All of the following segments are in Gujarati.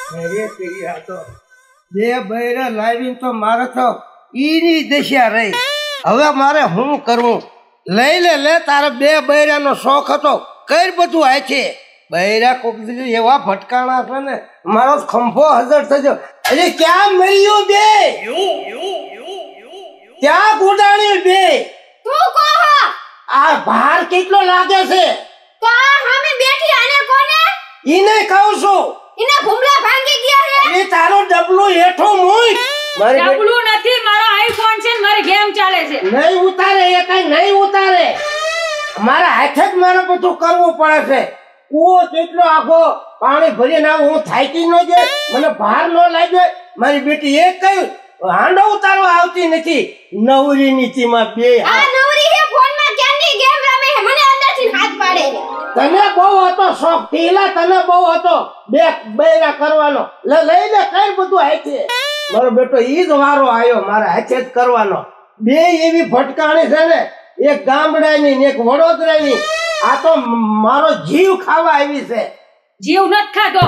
અરે પેલી આ તો બે બૈરા લાવીને તો મારે તો ઈની દશા રહી. હવે મારે શું કરવું? લઈ લે તારે બે બૈરાનો શોખ હતો, કઈ બધું આ છે. બૈરા કોક એવા ભટકાણા છે ને મારો ખંભો હજર થજો. અરે ક્યાં મળ્યું બે? ક્યાં ગુડાણ્યું બે? તું કહો આ ભાર કેટલો લાગે છે? તો આ સામે બેઠી આને કોને? ઈને કહું છું. ઇને ભૂમલા ભાંગી ગયા છે. એ તારો ડબલું હેઠો મૂક. મારી ડબલું નથી, મારો આઈફોન છે ને મારી ગેમ ચાલે છે. નહીં ઉતારે, એ કઈ નહીં ઉતારે. મારા હાથે જ મારે બધું કરવું પડે છે. કૂવો કેટલો આખો પાણી ભરીને આવું, હું થાકી ન જાય, મને ભાર ન લાગ્યો. મારી બેટી એક કહ્યું હાંડો ઉતારવા આવતી નથી. નવરી નીતિમાં બે આ નવરી હે ફોનમાં ક્યાંની ગેમ રમે છે, મને અંદરથી હાથ પાડે છે. તને બહુ હતો શોખ, પેલા તને બહુ હતો બે બૈરા કરવાનો. લઈ લે કઈ બધું હાથે. મારો બેટો ઈ જ વારો આવ્યો મારા હાથે જ કરવાનો. બે એવી ભટકાણી છે ને, એક ગામડાની ને એક વડોદરાની. આ તો મારો જીવ ખાવા આવી છે. જીવ નથી ખાધો.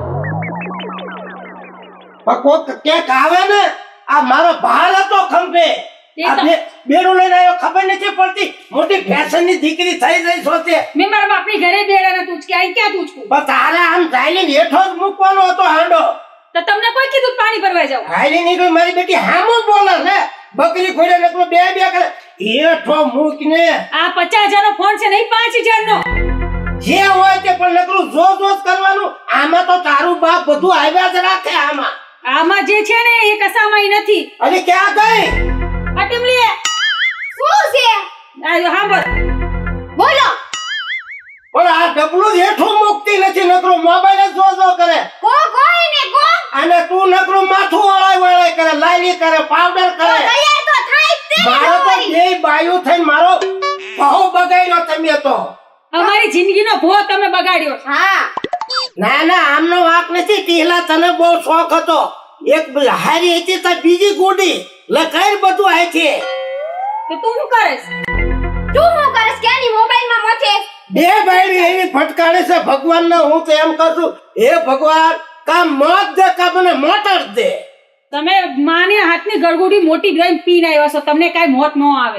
કોક ક્યાંક આવે ને, આ મારો ભાર હતો ખંભે. બેડું લઈને આવ્યો, ખબર નથી પડતી. મોટી ફેશન ની દીકરી થઈ ગઈ સોચે. મેં મારા બાપની ઘરે બેડા ને તુચકે આઈ ક્યાં તુચકું? પણ તારે આમ ધાઈલીને હેઠો જ મૂકવાનો હતો હાંડો. તો તમને કોઈ કીધું પાણી ભરવા જાવ? હાઈલી નીકળી મારી બેટી હામું બોલે ને. બકરી ખોડે નકરો બે કરે. હેઠો મૂકને. આ 50,000 નો ફોન છે નહીં 5,000 નો. જે હોય તે પણ નકરું જોજ કરવાનું. આમાં તો તારું બાપ બધું આવ્યા જ રાખે. આમાં જે છે ને એ કસામાં નથી. અરે ક્યાં ગઈ? આ ટીમલી શું છે? આ હાંભળ બોલો. પણ આ ડબલું હેઠું મૂકતી નથી, નકરું મોબાઈલ જ જો કરે. કોઈ ને કો. અને તું નકરું માથું વળાય કરે, લાલી કરે, પાવડર કરે. તૈયાર તો થાય જ તે. મારો તો બે બાયું થઈને મારો બહુ બગાડ્યો તમે તો. અમારી જિંદગીનો ભો તમે બગાડ્યો. હા ના આમનો વાંક નથી. ટીહલા તને બહુ શોખ હતો. એક હારી હતી તો બીજી ગુડી લખાઈ બધું આય છે. તો તું શું કરેસ? ક્યાંની મોબાઈલ માં મથે? બે બાયડી એવી ફટકારે છે ભગવાન ને. હું તો એમ કહું છું, હે ભગવાન કા મોત દે કા મને મોટર દે. તમે માને હાથની ગળગુડી મોટી લઈને પીને આવ્યા છો, તમને કાઈ મોત ન આવે.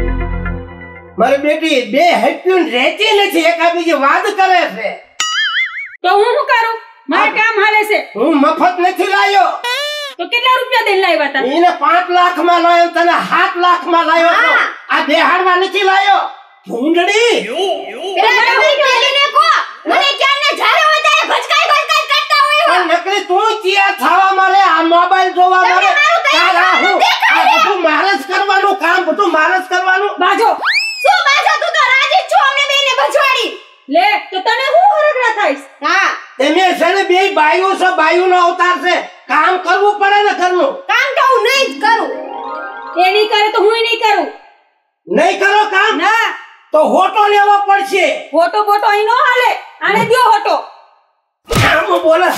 મારી બેટી બે હેપ્યુન રહેતી નથી, એકા બીજી વાત કરે છે. તો હું શું કરું? મારે કામ હાલે છે. હું મફત નથી લાયો. તો કેટલા રૂપિયા દઈને લાવ્યા હતા? એને 5 લાખ માં લાયો, તને 7 લાખ માં લાયો છો. આ બેહાડવા નથી લાયો. ભૂંડડી પેલા નકલી કો. મને ક્યાંને જારે વધારે ભચકાઈ કરતા હોય. પણ નકલી તું ચિયા થાવા મારે, આ મોબાઈલ જોવા મારે. તારા હું આ બધું મારે જ કરવાનું કામ, બધું મારે જ કરવાનું. બાજો શું બાજો? તું તો રાજી છો અમને બેને ભજવાડી. લે તો તને હું હરગડા થાઈસ? હા તમે છે ને બે બાયું છો, બાયું નો અવતાર છે. કામ કરવું પડે ને ઘરનું. કામ તો હું નહીં જ કરું. એ નહીં કરે તો હું નહીં કરું. નહીં કરો કામ ના તો હોટો લેવો પડશે. ફોટો ફોટો અહીં નો હાલે. આને દ્યો હોટો. સામું બોલે.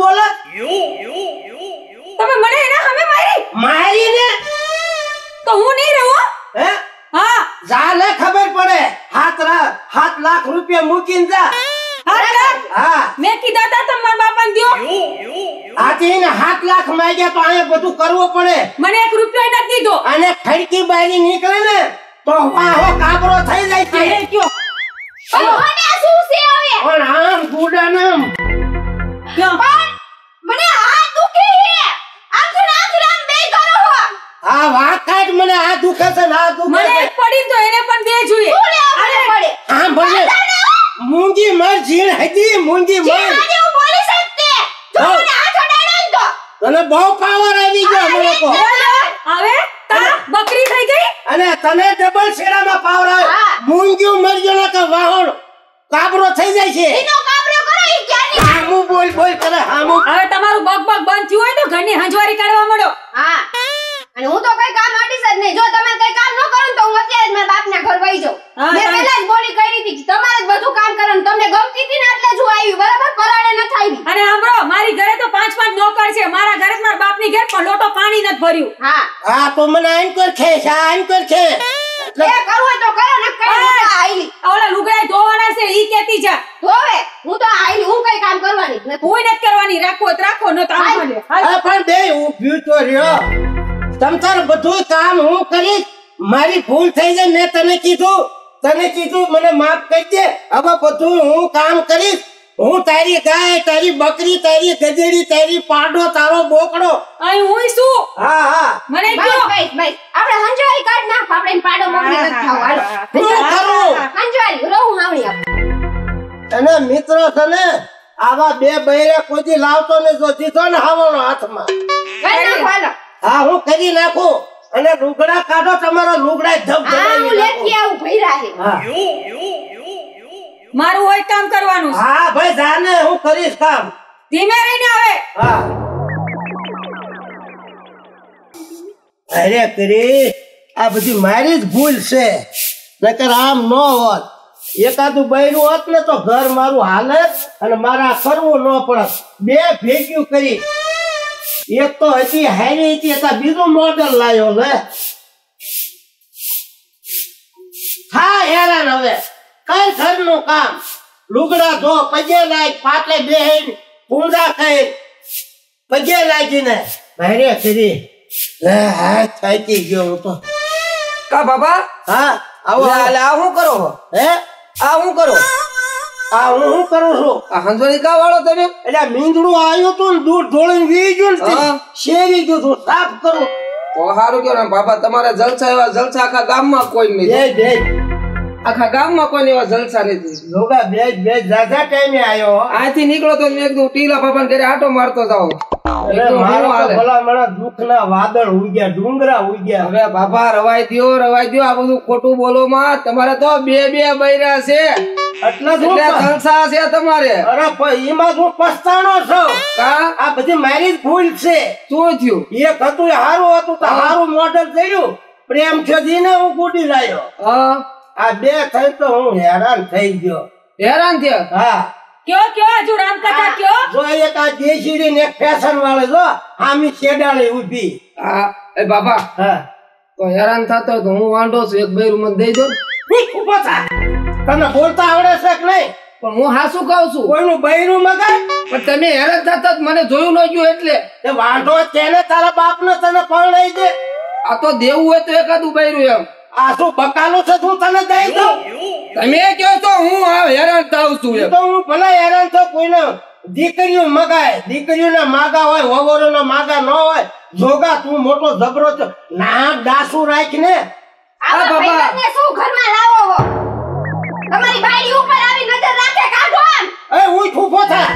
તમે મને એના સામે મારી ને તો હું નહીં રહું. હે હા જાલે ખબર પડે. 7 લાખ રૂપિયા મૂકીને જા. હા મેં કીધા તા તમારા બાપાને દ્યો. આથી ને 7 લાખ માંગ્યા તો આને બધું કરવું પડે. મને 1 રૂપિયો નથી દીધો. અને ખડકી બારી નીકળે ને તો વાહો કાબરો થઈ જાય છે. અરે કયો મને શું છે હવે? પણ આમ ગુડા નામ પણ મને હાથ દુખે છે. આખરામ બે કરો હો. આ વાત કાઢ. મને આ દુખે છે, આ દુખે મને છે. એક પડી તો એને પણ બે જોઈએ. શું લેવા પડે? હા ભલે મૂંગી મર જીણ હતી. મૂંગી મર આજે હું બોલી શકતે. જો મને હાથ અડાડ્યો તો તને બહુ પાવર આવી ગયો મને કો. હવે તા બકરી થઈ ગઈ અને તને ડબલ શેડામાં પાવર આવે. મૂંગ્યું મરજો ને કે વાહણ કાબરો થઈ જાય છે. એનો કાબરો કરો ઈ ક્યાંની. હામું બોલ કરે હામું. હવે તમારું બગ બંધ થયું હોય તો ઘરની હંજવારી કાઢવા મળો. હા અને હું તો કઈ કામ આડીશ જ નહીં. જો તમે કઈ કામ ન કરો તો હું અત્યારે જ મારા બાપના ઘર વઈ જાઉં. મેં પહેલા જ બોલી કરી હતી કે તમારે જ બધું કામ કરવાનું. તમને ગમતી હતી ને એટલે જ હું આવી. બરાબર પરાણે ન થાય. અને સાંભળો, મારી ઘરે તો 5 નોકર છે. મારા ઘરે મારા બાપની ઘરે પણ લોટો પાણી નથી ભર્યું. હા તો મને આંકર છે. એ કરવું તો કરો ને કઈ આઈલી. ઓલા લુગડા ધોવાના છે ઈ કેતી જા. ધોવે હું તો આઈલી. હું કઈ કામ કરવાની નથી. કોઈ નથી કરવાની. શાંતિ રાખો તો રાખો ન તો આમ હાલે. હાલ. આ પણ બે ઊભી તો રહ્યો. તમતાર બધું કામ હું કરીશ. મારી ભૂલ થઈ જાય. મેં તને કીધું મને માફ કરી દે. હવે બધું હું કામ કરીશ. હું તારી ગાય, તારી બકરી, તારી ગધેડી, તારી પાડો, તારો બોકડો. અહીં હું શું? હા મને બસ કયો. બસ બસ આપણે હંજવારી કાઢ નાખ. આપણે એને પાડો મોકલી નથી ખાવ. હાલો હું કરું? હંજવારી રહું હાવણી આપણે. અને મિત્ર તને આવા બે બૈરા કોઈ લાવતો ને જો દીધો ને હાવણો હાથમાં. કરી નાખો હાલો. હા હું કરી નાખું. અને લુગડા કાઢો. તમારા લુગડા ધબ હા હું ધબાવી લેતી નાખો. આવું ભૈરા હે. હા મારું હોય કામ કરવાનું છે. હા ભાઈ જાને હું કરીશ કામ. ધીમે રહીને આવે. હા અરે કરી આ બધી મારી જ ભૂલ છે. નકર આમ ન હોત. એકાદું બૈરું હોત ને તો ઘર મારું હાલત અને મારા કરવું ન પડત. બે ભેગ્યું કરી. એક તો હતી હારી હતી હતા બીજું મોડલ લાયો લે. હા હેરાન હવે કઈ ઘરનું કામ. લુગડા ધો, પગે લાગ, પાટલે બેહીન પૂંડા ખાઈ પગે લાગીને ભારે કરી. હા થાકી ગયો હું તો. કા બાબા હા આવો એટલે આ શું કરો છો? હે આ શું કરો? આ હું કરું છું. આ હંજવારી કા વાળો તમે? એટલે મીંદડું આવ્યું તું ને દૂધ ઢોળીને વી ગયું ને તે હા. શેરી ગયું તું સાફ કરું. તો સારું કયો ને બાબા, તમારા જલસા એવા જલસા આખા ગામમાં કોઈ નહીં. બે આખા ગામમાં કોઈ એવા જલસા નથી. લોગા બે જાજા ટાઈમે આવ્યો હો. અહીંથી નીકળો તો મેં કીધું ટીલા બાબાને ઘરે આટો મારતો જાઓ. અરે મારો તો ભલા મારા દુઃખના વાદળ ઉગ્યા, ડુંગરા ઉગ્યા. હવે બાબા રવાઈ દ્યો. આ બધું ખોટું બોલો માં. તમારે તો બે બૈરા છે એટલે જ હું એટલે જલસા છે તમારે. અરે પણ એમાં હું પસ્તાણો છું. કા આ બધી મારી જ ભૂલ છે. શું થયું? એક હતું એ હારું હતું તો હારું મોડલ થયું. પ્રેમ છોડીને હું કૂદી લાયો. હા આ બે થઈ તો હું હેરાન થઈ ગયો. હેરાન થયા. હા કયો હજુ રામકથા કયો. જો એક આ દેશી ને ફેશન વાળે જો આમી શેડાળી ઊભી. હા એ બાબા હા તો હેરાન થતો હોય તો હું વાંઢો છું. એક બૈરું મને દઈ દો ને. ઉભો થા. તને બોલતા આવડે છે કે નહીં? પણ હું હાસું કહું છું. કોઈનું બૈરું મગાય પણ તમે હેરાન થતા જ મને જોયું ન ગયું એટલે. તે વાંઢો તેને તારા બાપને તને પરણાઈ દે. આ તો દેવું હોય તો એકાદું બૈરું એમ. આ શું બકાલું છે તું તને દઈ દઉં? તમે કહો તો હું હેરાન થાઉં છું એમ. તો હું ભલે હેરાન થઉં. કોઈને દીકરીઓ મગાય, દીકરીઓના માગા હોય, વગોરોના માગા ન હોય. જોગા તું મોટો જબરો છો. ના ડાસુ રાખ ને. આવા બાબા. ભૈરવને શું ઘરમાં લાવો હો? તમારી બાયડી ઉપર આવી નજર રાખે કાઢો આમ. એ ઉઠ ઉભો થા.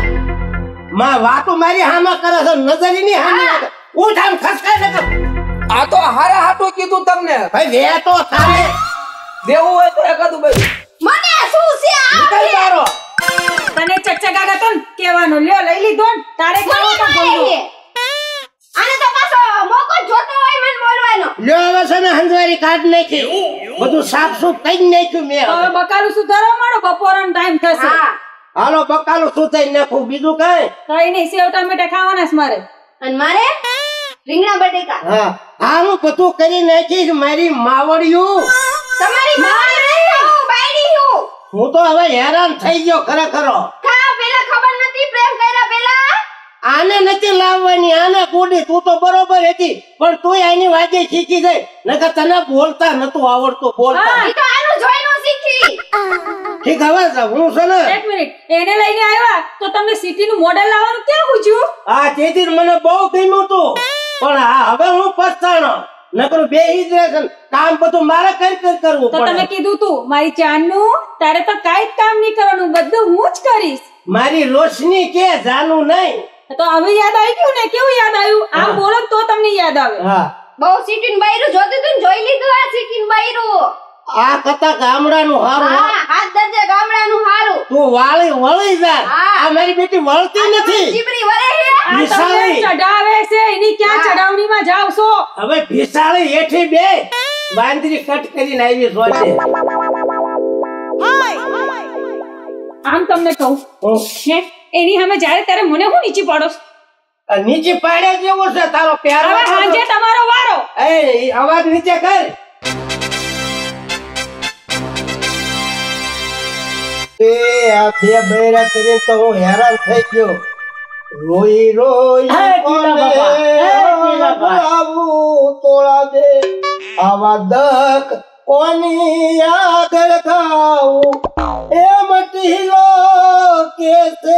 માં વાતો મારી હામાં કરે છે. નજરી ની હામી નાખે. ઉઠ આમ ખસકાય ને. આ તો હારા હાટું કીધું તમને. ભાઈ વે તો થાને. દેવું હોય તો એકાદું બૈરું. મને શું છે આ? નીકળ તારો. તને ચકચકા તો કેવાનું લ્યો લઈ લીધો ને તારે મને કેવો પણ કાંઈ બોલવું. નહીં. આને તો પાછો મોકો જોતો હોય મને બોલવાનો. લ્યો હવે છે ને હંજવારી કાઢ નાખી. બધું સાફ સુફ કરી નાખ્યું મેં. હવે બકાલું સુધારવા માંડો. બપોરનો ટાઈમ થશે. હા હાલો બકાલું સુધાઈ નાખું. બીજું કઈ? કઈ નહીં સેવ ટમેટા ખાવાના છે મારે. અને મારે રીંગણા બટેકા. હા હા હું બધું કરી નાખીશ. મારી માવડિયું. તમારી મારી નહીં હું બાયડી હું. હું તો હવે હેરાન થઈ ગયો ખરેખર. કા પેલા ખબર નથી પ્રેમ કર્યા પેલા? આને નથી લાવવાની. આને કુડી. તું તો બરોબર હતી પણ તું આની વાગે શીખી જાય. નકર તને બોલતા નતું આવડતું બોલતા. ઈ તો આનું જોઈનું શીખી. ઠીક હવે હું છે ને એક મિનિટ એને લઈને આવ્યા તો તમને સિટી નું મોડેલ લાવવાનું ક્યાં પૂછ્યું? આ તેથી મને બહુ ગમ્યું તું પણ હા હવે હું પસ્તાણો. નકરું બે જ રહેશે. કામ બધું મારે કઈ કરવું તો તમે પડે. કીધું તું મારી ચાંદનું તારે તો કાંઈ જ કામ નહીં કરવાનું, બધું હું જ કરીશ. મારી રોશની કે જાનું નહીં. તો હવે યાદ આવી ગયું ને? કેવું યાદ આવ્યું? આમ બોલો તો તમને યાદ આવે. હા બહુ સિટીન બાયરું જોતું તું ને જોઈ લીધું આ સિટીન બાયરું. આ કથા ગામડાનું હારું. હા હાથ દર્જે ગામડાનું હારું. તું વાળી વળી જા. હા. આ મારી બેટી વળતી નથી. જીબડી વરે હે. આ તમને વિશાળી. ચડાવે છે એની ક્યાં હા. ચડાવણીમાં જાવ છો? હવે ભીસાળી હેઠી બે બાંદરી કટ કરીને આવી સોચે. આમ તમને કહું હે એની સામે જ્યારે ત્યારે મને હું નીચી પાડો છો? નીચે પાડ્યા જેવો છે તારો પ્યારો. હવે સાંજે તમારો વારો. એ અવાજ નીચે કર. એ આ બે બૈરા કરીને તો હું હેરાન થઈ ગયો. રોઈ રોઈ બોલાવું તોળા દે આવા દક કોની આગળ ગાવું એમ ટીલો કે છે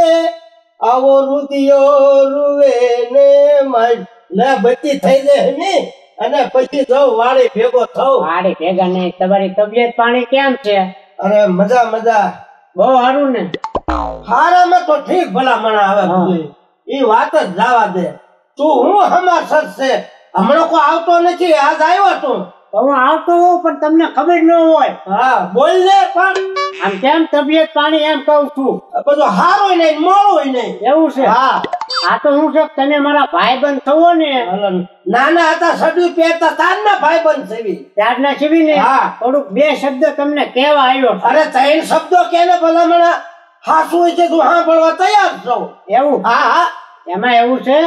આવો રુદિયો રૂવે ને માય લે બત્તી થઈ જાય ને અને પછી જાઉં વાડી ભેગો થઉં. વાડી ભેગા નહીં. તમારી તબિયત પાણી કેમ છે? અરે મજા મજા. બહુ સારું ને? હારામાં તો ઠીક ભલા મને આવે ઈ વાત જ જવા દે. તું હું હમાસર છે હમણાં કોઈ આવતો નથી. આજ આવ્યો તું. હું આવતો હોઉં પણ તમને ખબર ન હોય. હા બોલ ને. પણ આમ કેમ તબિયત પાણી એમ કહું છું. બધું હારું નહીં મોડું નહીં. એવું છે? હા આ તો હું છે તમે મારા ભાઈબંધ થવો ને. નાના હતા સડ્યું પહેરતા તારના ભાઈબંધ થવી ત્યારના છીવી ને. હા થોડુંક બે શબ્દ તમને કહેવા આવ્યો. અરે 3 શબ્દો કેને ભલા મને હાસુ હોય છે તું સાંભળવા તૈયાર છો. એવું? હા હા એમાં એવું છે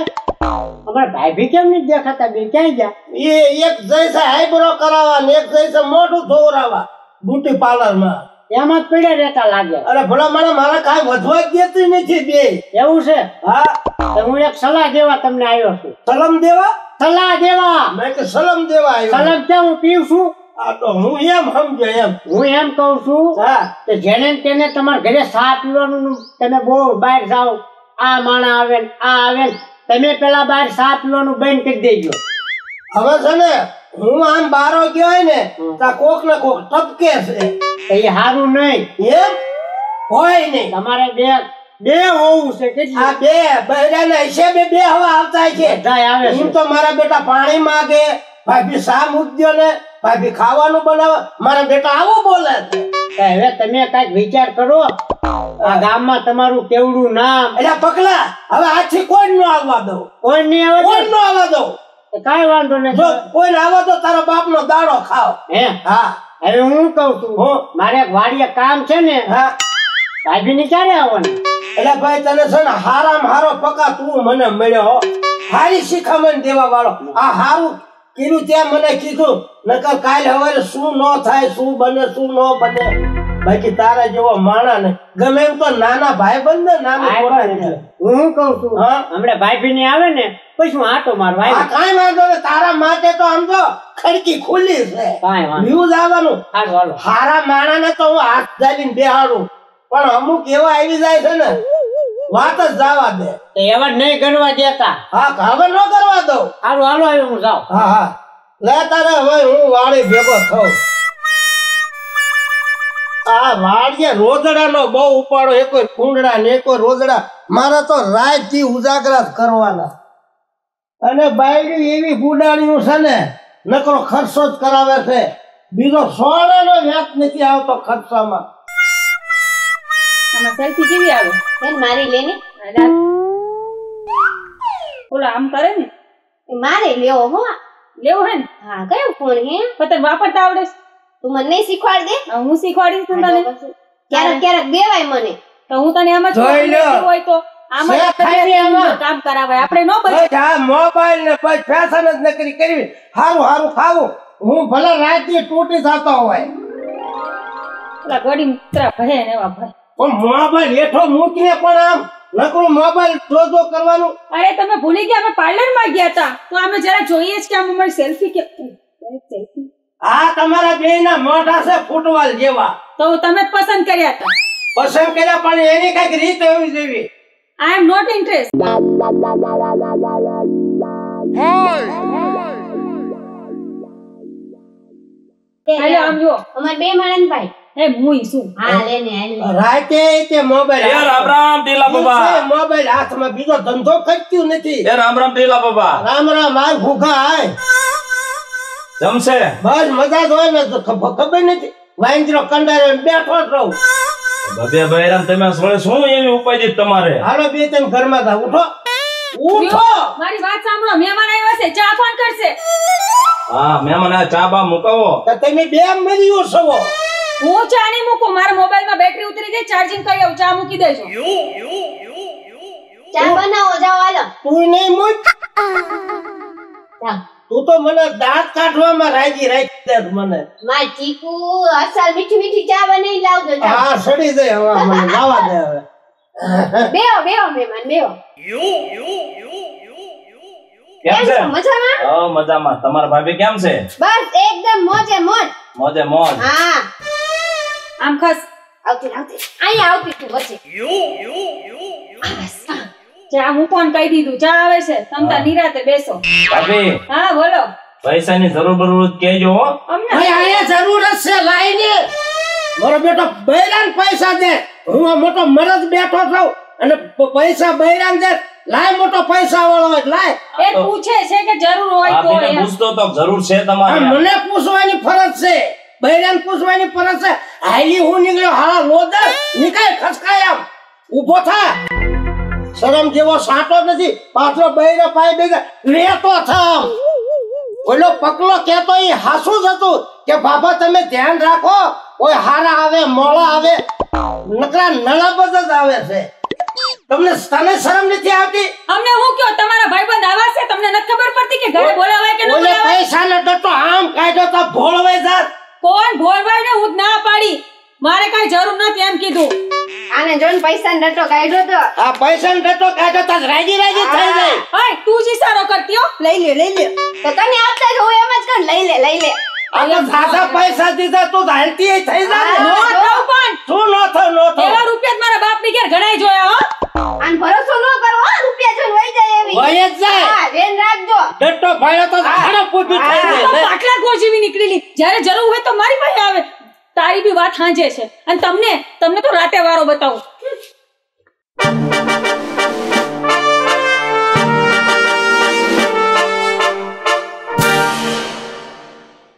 અમારા ભાઈ ભી કેમ નથી દેખાતા? બે ક્યાંય ગયા? એ એક જૈસે આઈબ્રો કરાવવા ને એક જૈસે મોઢું ધોવરાવા બ્યુટી પાર્લર માં એમાં જ પડ્યા રહેતા લાગે. અરે ભલા મને મારા કાંઈ વધવા જ દેતી નથી બે. એવું છે? હા તો હું એક સલાહ દેવા તમને આવ્યો છું. સલામ દેવા? સલાહ દેવા. મેં કે સલામ દેવા આવ્યો. સલામ ક્યાં હું પીવું છું? આ તો હું એમ સમજો એમ. હું એમ કઉ છું હા કે જેને તેને તમારા ઘરે ચા પીવાનું તમે બહુ બહાર જાઓ આ માણા આવે ને આ આવે ને તમે પેલા બહાર ચા પીવાનું બંધ કરી દેજો. હવે છે ને હું આમ બારો ગયો હોય ને તા કોક ને કોક ટપકે છે. એ સારું નહીં. એમ હોય નહીં. તમારે બે હોવું છે. કેટલી? આ બે બૈરાના હિસાબે બે હવા આવતા છે. બધાય આવે છે. એમ તો મારા બેટા પાણી માંગે ભાભી શા મૂકજો ને ભાભી ખાવાનું બનાવે. મારા બેટા આવું બોલે છે. હવે તમે કઈક વિચાર કરો. આ ગામમાં તમારું કેવડું નામ. એટલે પકલા હવે આથી કોઈ નો આવવા દો. કોઈ નહીં આવે? કોઈ નો આવવા દો. કઈ વાંધો નહીં. જો કોઈ આવવા દો તારા બાપ નો દાડો ખાઓ. હે? હા હવે હું કઉ છું મારે એક વાડીએ કામ છે ને. હા ભાભી ની ક્યારે આવવાનું? એટલે ભાઈ તને છે ને હારામ હારો પકા તું મને મળ્યો. હારી શિખામણ દેવા વાળો. આ હારું કીધું ત્યાં મને કીધું નકર કાલ હવારે શું ન થાય શું બને શું ન બને. બાકી તારા જેવો માણા ને ગમે એમ તો નાના ભાઈ બંધ ને નાના હું શું કઉ છું હમણાં ભાભી ની આવે ને પછી હું આટો મારવા. કાંઈ વાંધો ને તારા માટે તો આમ તો ખડકી ખુલ્લી છે. કાંઈ વાંધો વ્યૂઝ આવવાનું. હારા માણા ને તો હું હાથ જાલીને બેહાડું પણ અમુક એવા આવી જાય છે ને વાત જ જવા દે. એવા નહીં કરવા દેતા. હા હવે ન કરવા દઉં. સારું હાલો હવે હું જાઉં. હા હા લે તારે હવે હું વાડી ભેગો થઉં. આ વાડીએ રોજડા નો બહુ ઉપાડો. એક કુંડડા ને એક રોજડા. મારા તો રાત થી ઉજાગરા કરવાના. અને બાયડી એવી ગુડાણીનું છે ને નકરો ખર્ચો જ કરાવે છે. બીજો સોનાનો વ્યાપ નથી આવતો ખર્ચામાં. આમાં સેલ્ફી કેવી આવે? બેન મારી લેને. ઓલો આમ કરે ને મારે લેવો હો. લેવો હે ને? હા કયો ફોન હે? પતંગ વાપરતા આવડે? તું મને નહીં શીખવાડ દે? હું શીખવાડીશ તને. ક્યારેક ક્યારેક દેવાય મને. તો હું તને એમ જ હોય તો કામ કરાવાય. આપણે નો મોબાઈલ ને પછી ફેશન જ નકરી કરવી. હારું હારું ખાવું. હું ભલે રાતથી તૂટી જતો હોય ગોડી મિત્ર ભય ને એવા ભય. પણ મોબાઈલ હેઠો મૂકીને પણ આમ નકરું મોબાઈલ જોજો કરવાનું. અરે તમે ભૂલી ગયા અમે પાર્લર માં ગયા હતા તો અમે જરા જોઈએ જ કે આમ અમારી સેલ્ફી કે સેલ્ફી. આ તમારા બે ના મોઢા છે ફૂટવાલ જેવા. તો તમે જ પસંદ કર્યા હતા. પસંદ કર્યા પણ એની કઈક રીત એવી જેવી. I am not interested. Hello આમ જો અમાર બે માણસ ભાઈ. હે મુઈ શું? હા લે ને રાતે તે મોબાઈલ. એ રામ રામ ટીલા બાબા. મોબાઈલ હાથમાં બીજો ધંધો કરતું નથી. એ રામ રામ ટીલા બાબા. રામ રામ આ ભૂખા આય. જમશે? બસ મજા જ હોય ને તો ખબર નથી. વાંદરો કંડારે બેઠો રહું. બધે બહેરામ તમે શું એવી ઉપાય છે તમારે? હાલો બે ત્રણ ઘરમાં જા. ઉઠો ઉઠો. મારી વાત સાંભળો. મહેમાન આવ્યા છે. ચા પાન કરશે. હા મહેમાન આ ચા બા મુકાવો. તો તમે બે મળ્યો છો. હું ચા નહીં મૂકું. મારા મોબાઈલ માં બેટરી ઉતરી ગઈ. ચાર્જિંગ કરી આવું. ચા મૂકી દેજો. ચા બનાવો જાઓ હાલો. તું નહીં મૂક. તું તો મને દાંત કાઢવામાં રાજી રાખી દે મને. માર ચીકુ અસલ મીઠી મીઠી ચા બનાવી લાવજો. હા સડી જાય હવે મને લાવા દે હવે. બેહો મહેમાન બેહો. કેમ છે? મજામાં? હા મજામાં. તમારા ભાભી કેમ છે? બસ એકદમ મોજે મોજ. મોજે મોજ. હા આમ ખસ. આવતી અહીંયા આવતી તું વચ્ચે. ચા હું પણ કહી દીધું, ચા આવે છે, તમતા નિરાતે બેસો. ભાભી હા બોલો. પૈસાની જરૂર કહેજો હો. અમને ભાઈ અહીંયા જરૂર જ છે, લાઈને મારો બેટો બૈરાન પૈસા દે. હું આ મોટો મરદ બેઠો છું અને પૈસા બૈરાન દે. લાય મોટો પૈસા વાળો હોય લાય. એ પૂછે છે કે જરૂર હોય તો ભાભીને એમ. પૂછતો તો જરૂર છે તમારે. મને પૂછવાની ફરજ છે, બૈરાન પૂછવાની ફરજ છે. હાલી હું નીકળ્યો હાલા લોદર નીકળ ખસકાય આમ ઊભો થા. શરમ જેવો સાટો નથી, પાછો બૈરા પાય બેગા લેતો થામ. ઓલો પકલો કેતો ઈ હાસુ જ હતું કે બાબા તમે ધ્યાન રાખો, કોઈ હારા આવે મોળા આવે નકરા નળાબદ જ આવે છે. તને શરમ નથી આવતી? અમને હું કયો તમારા ભાઈબંધ આવા છે, તમને નથી ખબર પડતી કે ઘરે બોલાવાય કે ન ઓલે બોલાવાય? પૈસા ન ડટો આમ કાઢ્યો તો ભોળવાઈ જાત. કોણ ભોળભાઈ ને હું જ ના પાડી, મારે કઈ જરૂર નથી એમ કીધું. આને જોન પૈસા ને ડટો કાઢ્યો તો આ પૈસા ન ડટો કાઢ્યો તો રાજી થઈ જાય. ઓય તું જ ઈશારો કરતી હો. લઈ લે તો તને આપતા જ હું એમ જ કર લઈ લે આ તો સાદા પૈસા દીધા તો હાલતી થઈ જાય. નો થયું પણ શું નો થયું એવા રૂપિયા જ મારા બાપ ની ઘેર ઘણાય જોયા હો. આન ભરોસો ન કરો હો, રૂપિયા જોન વઈ જાય એવી. વઈ જ જાય. હા ધ્યાન રાખજો. ડટ્ટો ભાડ્યો તો હાડો પૂછ્યું થઈ તો જાય. પાટલા ગોજીવી નીકળેલી, જ્યારે જરૂર હોય તો મારી પાસે આવે. તારી બી વાત સાંજે છે અને તમને તો રાતે વારો બતાવું.